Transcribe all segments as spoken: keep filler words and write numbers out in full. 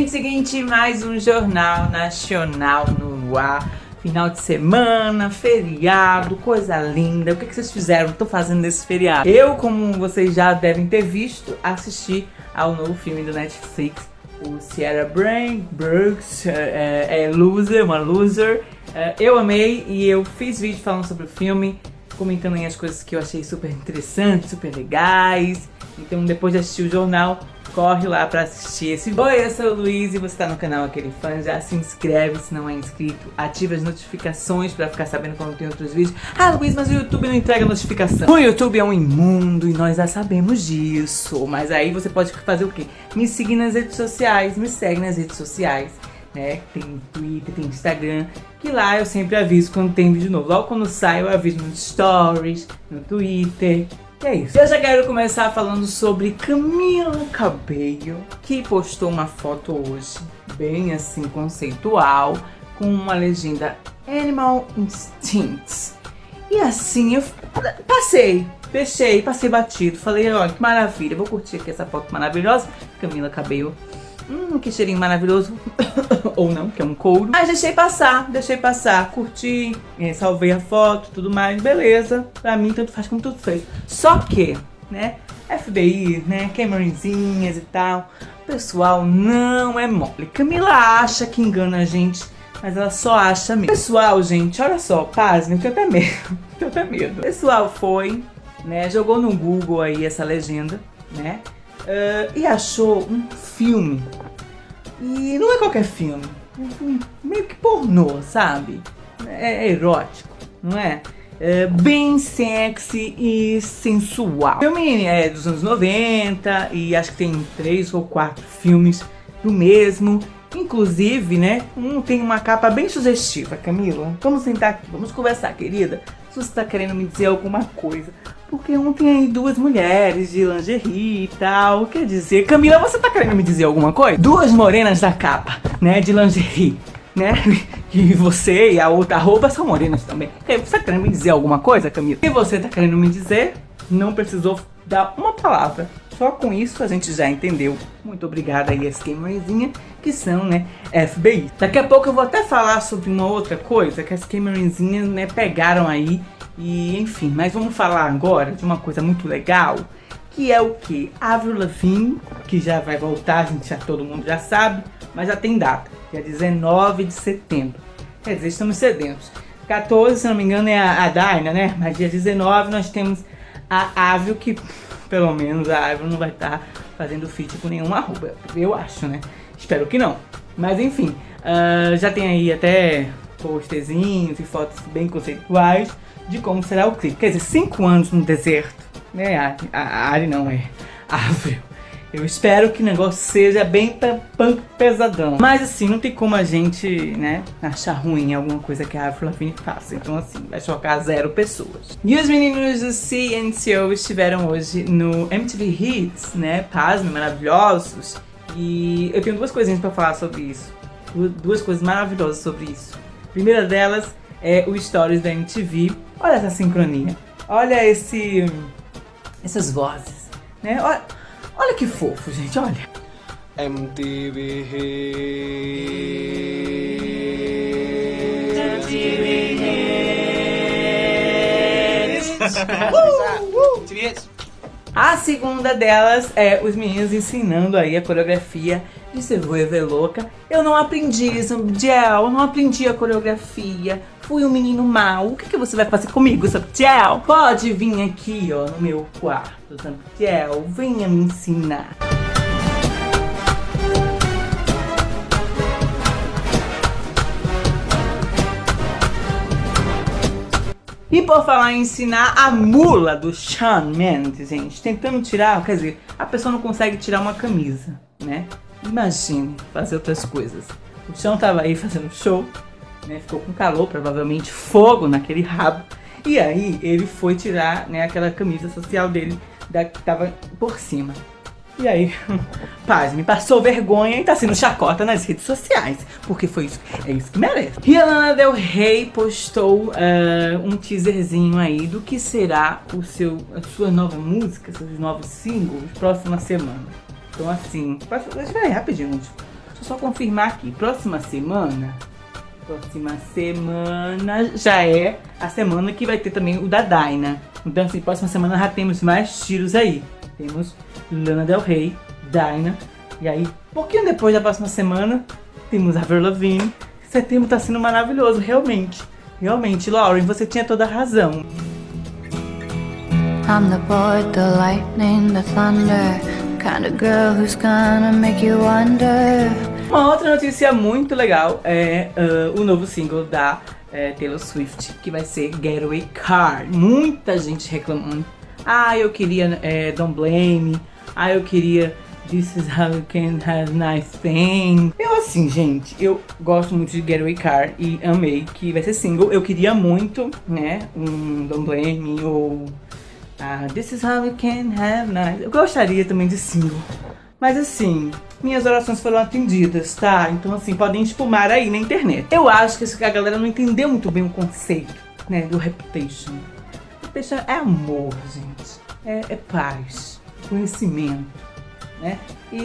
Gente, seguinte, mais um Jornal Nacional no ar. Final de semana, feriado, coisa linda. O que, que vocês fizeram? Estou fazendo nesse feriado? Eu, como vocês já devem ter visto, assisti ao novo filme do Netflix, o Sierra Brain Brooks, é, é loser, uma loser. É, eu amei e eu fiz vídeo falando sobre o filme, comentando aí as coisas que eu achei super interessantes, super legais. Então, depois de assistir o jornal, corre lá pra assistir esse vídeo. Oi, eu sou o Luiz e você tá no canal Aquele Fã. Já se inscreve se não é inscrito. Ativa as notificações pra ficar sabendo quando tem outros vídeos. Ah, Luiz, mas o YouTube não entrega notificação. O YouTube é um imundo e nós já sabemos disso. Mas aí você pode fazer o quê? Me seguir nas redes sociais. Me segue nas redes sociais, né? Tem Twitter, tem Instagram, que lá eu sempre aviso quando tem vídeo novo. Logo quando sai eu aviso nos stories, no Twitter. E é isso. Eu já quero começar falando sobre Camila Cabello, que postou uma foto hoje, bem assim, conceitual, com uma legenda Animal Instincts. E assim, eu passei, deixei, passei batido. Falei, olha, que maravilha, vou curtir aqui essa foto maravilhosa. Camila Cabello. Hum, que cheirinho maravilhoso. Ou não, que é um couro. Mas deixei passar, deixei passar. Curti, eh, salvei a foto, tudo mais. Beleza. Pra mim, tanto faz como tudo fez. Só que, né, F B I, né, Cameronzinhas e tal. O pessoal não é mole. Camila acha que engana a gente, mas ela só acha mesmo. Pessoal, gente, olha só, pasme, eu tenho até medo. Tenho até medo. O pessoal foi, né, jogou no Google aí essa legenda, né, Uh, e achou um filme. E não é qualquer filme, é um filme meio que pornô, sabe? É, é erótico, não é? É bem sexy e sensual. O filme é dos anos noventa e acho que tem três ou quatro filmes do mesmo. Inclusive, né, um tem uma capa bem sugestiva. Camila, vamos sentar aqui, vamos conversar, querida. Se você tá querendo me dizer alguma coisa. Porque um tem aí duas mulheres de lingerie e tal. Quer dizer, Camila, você tá querendo me dizer alguma coisa? Duas morenas da capa, né, de lingerie, né? E você e a outra roupa são morenas também. Você tá querendo me dizer alguma coisa, Camila? E você tá querendo me dizer? Não precisou dar uma palavra. Só com isso a gente já entendeu. Muito obrigada aí as Cameronzinhas, que são, né, F B I. Daqui a pouco eu vou até falar sobre uma outra coisa que as Cameronzinhas, né, pegaram aí. E enfim, mas vamos falar agora de uma coisa muito legal, que é o que? Avril Lavigne, que já vai voltar, a gente já, todo mundo já sabe, mas já tem data, dia dezenove de setembro. Quer dizer, estamos sedentos. quatorze, se não me engano, é a, a Dyna, né? Mas dia dezenove nós temos a Avril, que pelo menos a Avril não vai estar fazendo feat com nenhuma roupa, eu acho, né? Espero que não. Mas enfim, uh, já tem aí até posterzinhos e fotos bem conceituais de como será o clipe. Quer dizer, cinco anos no deserto, né? A, a, a Ari não, é Avril. Eu espero que o negócio seja bem punk pesadão. Mas assim, não tem como a gente, né, achar ruim alguma coisa que a Avril Lavigne faça. Então assim, vai chocar zero pessoas. E os meninos do C N C O estiveram hoje no M T V Hits, né? Pasme, maravilhosos. E eu tenho duas coisinhas pra falar sobre isso. Duas coisas maravilhosas sobre isso. A primeira delas é o Stories da M T V. Olha essa sincronia. Olha esse... essas vozes, né? Olha, olha que fofo, gente, olha. M T V Hits. M T V Hits. uh, uh. A segunda delas é os meninos ensinando aí a coreografia de Se Vuelve Louca. Eu não aprendi isso, Samtiel, eu não aprendi a coreografia. Fui um menino mau. O que, que você vai fazer comigo, Samtiel? Pode vir aqui, ó, no meu quarto, Samtiel. Venha me ensinar. E por falar em ensinar, a mula do Shawn Mendes, gente, tentando tirar, quer dizer, a pessoa não consegue tirar uma camisa, né? Imagine fazer outras coisas. O Shawn tava aí fazendo show, né? Ficou com calor, provavelmente fogo naquele rabo. E aí ele foi tirar, né, aquela camisa social dele da, que tava por cima. E aí, paz, me passou vergonha e tá sendo chacota nas redes sociais. Porque foi isso, é isso que merece. E a Lana Del Rey postou uh, um teaserzinho aí do que será o seu, a sua nova música, seus novos singles, próxima semana. Então assim, espera aí rapidinho, gente. Deixa eu só confirmar aqui. Próxima semana... Próxima semana já é a semana que vai ter também o da Dinah. Então assim, próxima semana já temos mais tiros aí. Temos Lana Del Rey, Dinah. E aí, um pouquinho depois da próxima semana, temos Avril Lavigne. Setembro tá sendo maravilhoso, realmente. Realmente, Lauren, você tinha toda a razão. I'm the boy, the lightning, the thunder, kind of girl who's gonna make you wonder. Uma outra notícia muito legal é uh, o novo single da uh, Taylor Swift, que vai ser Getaway Car. Muita gente reclamando. Ah, eu queria uh, Don't Blame Me. Ah, eu queria This Is How You Can Have Nice Things. Eu assim, gente, eu gosto muito de Getaway Car e amei que vai ser single. Eu queria muito, né, um Don't Blame Me ou uh, This Is How You Can Have Nice. Eu gostaria também de single. Mas assim, minhas orações foram atendidas, tá? Então assim, podem espumar aí na internet. Eu acho que a galera não entendeu muito bem o conceito, né, do Reputation. Reputation é amor, gente. É, é paz, conhecimento, né?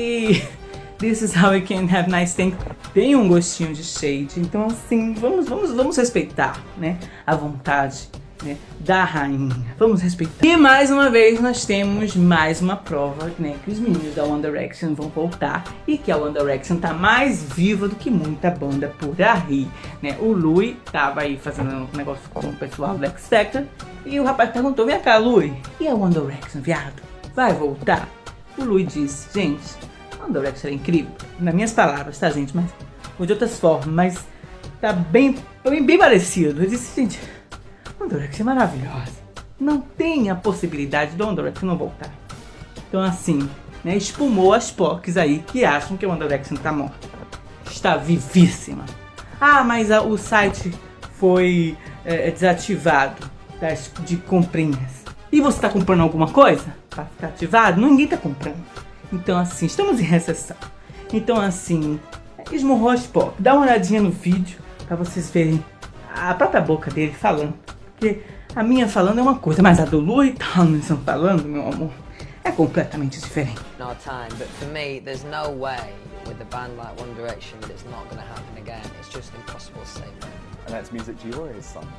E This Is How We Can Have Nice Things tem um gostinho de shade. Então assim, vamos, vamos, vamos respeitar, né, a vontade, né, da rainha. Vamos respeitar. E mais uma vez nós temos mais uma prova, né, que os meninos da One Direction vão voltar e que a One Direction tá mais viva do que muita banda por aí, né? O Louis tava aí fazendo um negócio com o pessoal do X Factor e o rapaz perguntou: vem cá, Louis, e a One Direction, viado? Vai voltar? O Louis disse: gente, a One Direction é incrível. Nas minhas palavras, tá, gente? Mas de outras formas, mas tá bem, bem, bem parecido. Ele disse: gente, One Direction é maravilhosa. Não tem a possibilidade do One Direction não voltar. Então assim, né, espumou as P O Cs aí que acham que o One Direction tá morta. Está vivíssima. Ah, mas a, o site foi é, desativado das, de comprinhas. E você tá comprando alguma coisa para ficar ativado? Ninguém tá comprando. Então assim, estamos em recessão. Então assim, esmurrou as P O C. Dá uma olhadinha no vídeo para vocês verem a própria boca dele falando. Porque a minha falando é uma coisa, mas a do Louis Tomlinson falando, meu amor, é completamente diferente. No time, but for me, there's no way with a band like One Direction that it's not going to happen again. It's just impossible to say no. And that's music to your ears, son.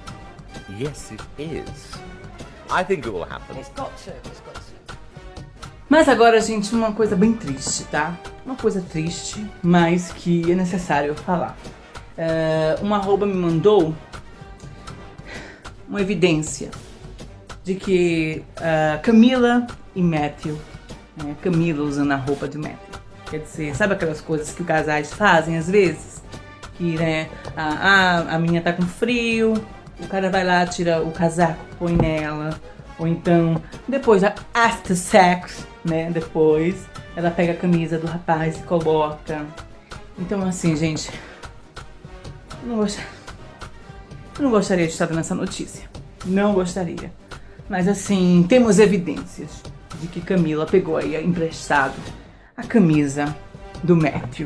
Yes, it is. I think it will happen. It's got to. It's got to. Mas agora, gente, uma coisa bem triste, tá? Uma coisa triste, mas que é necessário eu falar. Uh, uma arroba me mandou uma evidência de que uh, Camila e Matthew, né, Camila usando a roupa de Matthew, quer dizer, sabe aquelas coisas que os casais fazem às vezes? Que, né, a, a, a menina tá com frio, o cara vai lá, tira o casaco, põe nela, ou então, depois da after sex, né, depois, ela pega a camisa do rapaz e coloca. Então assim, gente, eu não gostaria, eu não gostaria de estar dando essa notícia, não gostaria. Mas assim, temos evidências de que Camila pegou aí emprestado a camisa do Matthew.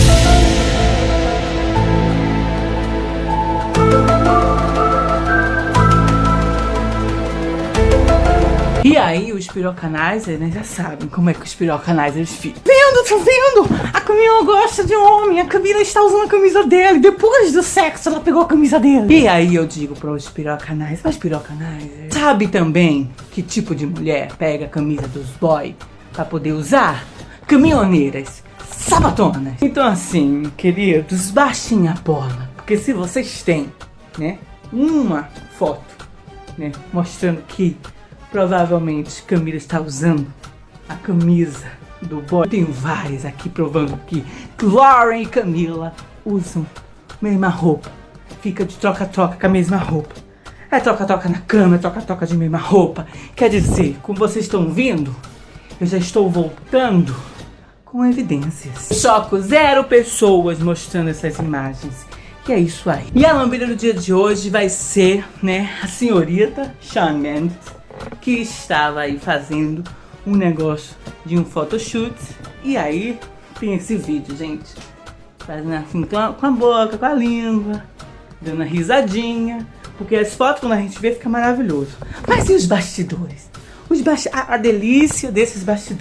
E aí os pirocanizers, né, já sabem como é que os pirocanizers ficam. Vendo, tá vendo? A Camila gosta de homem, a Camila está usando a camisa dele. Depois do sexo ela pegou a camisa dele. E aí eu digo para os pirocanizers, mas pirocanizers, sabe também que tipo de mulher pega a camisa dos boy para poder usar? Caminhoneiras, sabatonas. Então assim, queridos, baixem a bola. Porque se vocês têm, né, uma foto, né, mostrando que provavelmente Camila está usando a camisa do boy. Eu tenho várias aqui provando que Lauren e Camila usam a mesma roupa. Fica de troca-troca com a mesma roupa. É troca-troca na cama, é troca-troca de mesma roupa. Quer dizer, como vocês estão vendo, eu já estou voltando com evidências. Choco zero pessoas mostrando essas imagens. E é isso aí. E a lambida do dia de hoje vai ser, né, a senhorita Shawn Mendes, que estava aí fazendo um negócio de um photoshoot. E aí tem esse vídeo, gente, fazendo assim com a, com a boca, com a língua, dando uma risadinha, porque as fotos quando a gente vê fica maravilhoso. Mas e os bastidores? Os basti a, a delícia desses bastidores.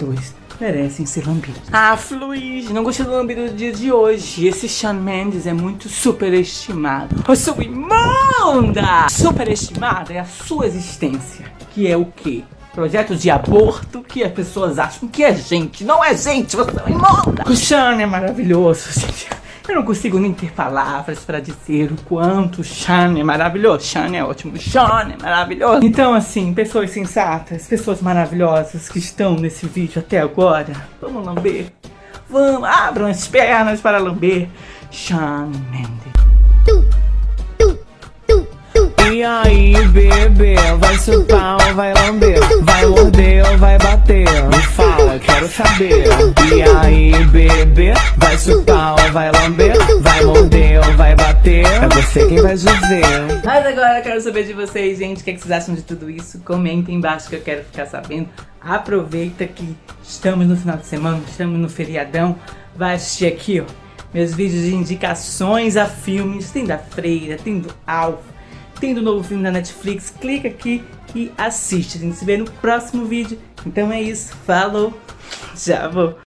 merecem ser lambidos. Ah, Luiz, não gostei do lambido do dia de hoje. Esse Shawn Mendes é muito superestimado. Eu sou imunda! Superestimada é a sua existência. Que é o quê? Projeto de aborto que as pessoas acham que é gente. Não é gente, você é imunda! O Shawn é maravilhoso, gente. Eu não consigo nem ter palavras para dizer o quanto o Shawn é maravilhoso. Shawn é ótimo, o Shawn é maravilhoso. Então assim, pessoas sensatas, pessoas maravilhosas que estão nesse vídeo até agora, vamos lamber. Vamos, abram as pernas para lamber Shawn Mendes. E aí, bebê, vai chupar ou vai lamber? Vai morder ou vai bater? Me fala, quero saber. E aí, bebê, vai chupar ou vai lamber? Vai morder ou vai bater? É você quem vai dizer. Mas agora eu quero saber de vocês, gente, o que, é que vocês acham de tudo isso? Comentem embaixo que eu quero ficar sabendo. Aproveita que estamos no final de semana, estamos no feriadão. Vai assistir aqui, ó, meus vídeos de indicações a filmes. Tem da Freira, tem do Alfa, tem do novo filme da Netflix. Clica aqui e assiste. A gente se vê no próximo vídeo. Então é isso. Falou. Já vou.